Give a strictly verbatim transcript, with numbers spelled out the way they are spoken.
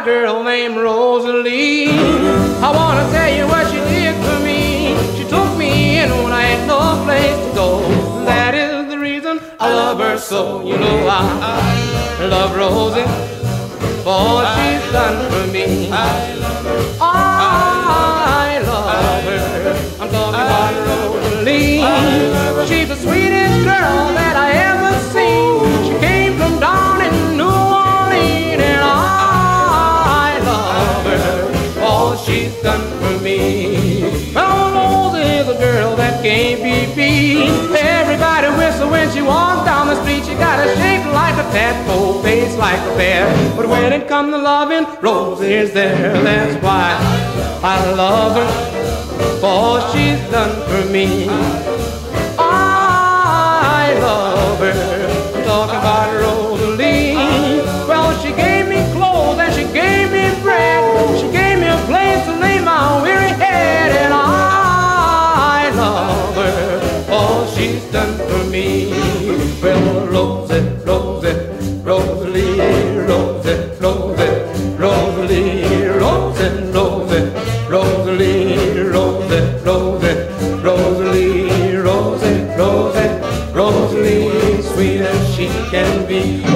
a girl named Rosalie. I wanna tell you what she did for me. She took me in when I had no place to go. That is the reason I love her so. You know I, I love Rosie for all she's done for me. I love her. I love her. I'm talking about Rosalie. She's the sweetest girl that I ever seen. She came from down in New Orleans, and I love her. All she's done for me. Well, Rosie is a girl that can't be beat. Everybody whistle when she walks down the street. She got a shape like a tadpole, face like a bear. But when it comes to loving, Rosie is there. That's why I love her, for all she's done for me. I love her. I'm talking about Rosalie. Well, she gave me clothes and she gave me bread. She gave me a place to lay my weary head, and I love her, all she's done for me. Well, Rosie, Rosie, Rosalie, Rosie, Rosie, Rosalie, Rosie, Rosie, Rosalie, Rosie, Rosie, Rosalie, Rosie, Rosie, Rosalie, sweet as she can be.